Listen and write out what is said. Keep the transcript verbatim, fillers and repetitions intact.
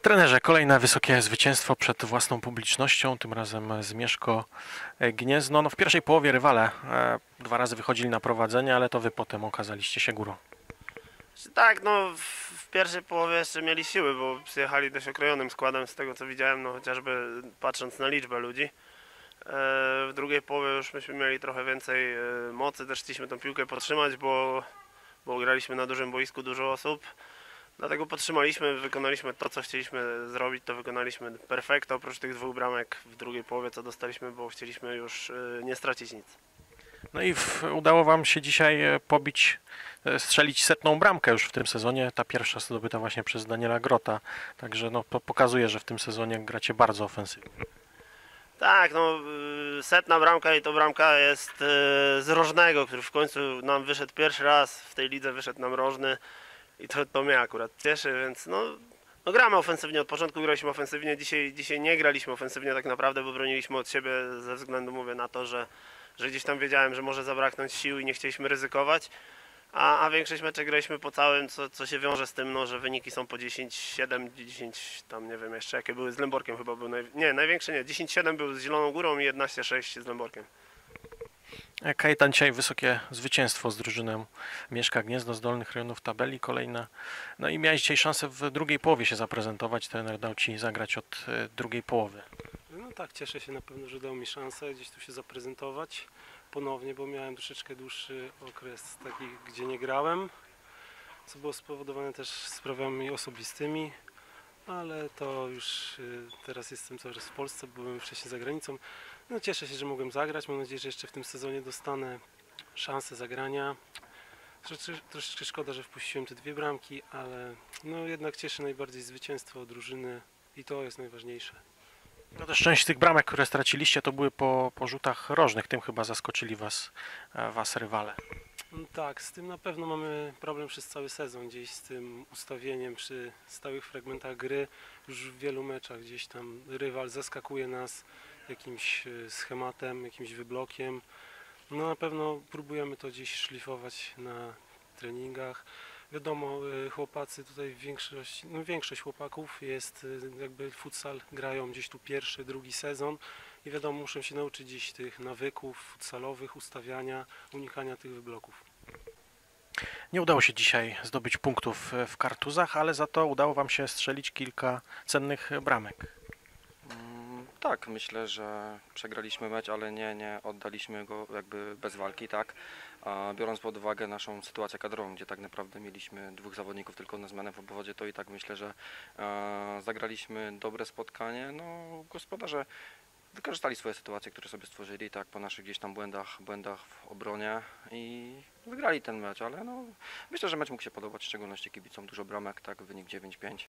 Trenerze, kolejne wysokie zwycięstwo przed własną publicznością, tym razem Zmierzcho Gniezno. No w pierwszej połowie rywale e, dwa razy wychodzili na prowadzenie, ale to wy potem okazaliście się górą. Tak, no w, w pierwszej połowie jeszcze mieli siły, bo przyjechali dość okrojonym składem z tego co widziałem, no chociażby patrząc na liczbę ludzi. E, w drugiej połowie już myśmy mieli trochę więcej e, mocy, też chcieliśmy tą piłkę podtrzymać, bo, bo graliśmy na dużym boisku, dużo osób. Dlatego podtrzymaliśmy, wykonaliśmy to co chcieliśmy zrobić, to wykonaliśmy perfekto, oprócz tych dwóch bramek w drugiej połowie co dostaliśmy, bo chcieliśmy już e, nie stracić nic. No i w, udało wam się dzisiaj e, pobić, e, strzelić setną bramkę już w tym sezonie. Ta pierwsza zdobyta właśnie przez Daniela Grota. Także no, to pokazuje, że w tym sezonie gracie bardzo ofensywnie. Tak, no y, setna bramka i to bramka jest y, z rożnego, który w końcu nam wyszedł pierwszy raz w tej lidze, wyszedł nam rożny i to, to mnie akurat cieszy, więc no, no gramy ofensywnie, od początku graliśmy ofensywnie, dzisiaj, dzisiaj nie graliśmy ofensywnie tak naprawdę, bo broniliśmy od siebie ze względu, mówię, na to, że, że gdzieś tam wiedziałem, że może zabraknąć sił i nie chcieliśmy ryzykować. A, a większość meczy graliśmy po całym, co, co się wiąże z tym, no, że wyniki są po dziesięć siedem, dziesięć, tam nie wiem jeszcze jakie były z Lęborkiem chyba był, naj... nie, największy nie, dziesięć siedem był z Zieloną Górą i jedenaście sześć z Lęborkiem. Kajetan dzisiaj wysokie zwycięstwo z drużyną Mieszka Gniezno z dolnych rejonów tabeli, kolejna. No i miałeś dzisiaj szansę w drugiej połowie się zaprezentować, trener dał ci zagrać od e, drugiej połowy. No tak, cieszę się na pewno, że dał mi szansę gdzieś tu się zaprezentować ponownie, bo miałem troszeczkę dłuższy okres taki, gdzie nie grałem, co było spowodowane też sprawami osobistymi, ale to już y, teraz jestem cały czas w Polsce, byłem wcześniej za granicą. No cieszę się, że mogłem zagrać, mam nadzieję, że jeszcze w tym sezonie dostanę szansę zagrania. Troszeczkę, troszeczkę szkoda, że wpuściłem te dwie bramki, ale no jednak cieszy najbardziej zwycięstwo drużyny i to jest najważniejsze. No też część tych bramek, które straciliście, to były po, po rzutach rożnych. Tym chyba zaskoczyli was, e, was rywale. No tak, z tym na pewno mamy problem przez cały sezon, gdzieś z tym ustawieniem przy stałych fragmentach gry. Już w wielu meczach gdzieś tam rywal zaskakuje nas jakimś e, schematem, jakimś wyblokiem. No na pewno próbujemy to gdzieś szlifować na treningach. Wiadomo, e, chłopacy tutaj większość, no większość chłopaków jest e, jakby futsal, grają gdzieś tu pierwszy, drugi sezon i wiadomo, muszą się nauczyć gdzieś tych nawyków futsalowych, ustawiania, unikania tych wybloków. Nie udało się dzisiaj zdobyć punktów w Kartuzach, ale za to udało wam się strzelić kilka cennych bramek. Mm, Tak, myślę, że przegraliśmy mecz, ale nie, nie oddaliśmy go jakby bez walki, tak. A biorąc pod uwagę naszą sytuację kadrową, gdzie tak naprawdę mieliśmy dwóch zawodników tylko na zmianę w obwodzie, to i tak myślę, że e, zagraliśmy dobre spotkanie. No, gospodarze wykorzystali swoje sytuacje, które sobie stworzyli, tak, po naszych gdzieś tam błędach, błędach w obronie i wygrali ten mecz, ale no, myślę, że mecz mógł się podobać, w szczególności kibicom, dużo bramek, tak, wynik dziewięć pięć.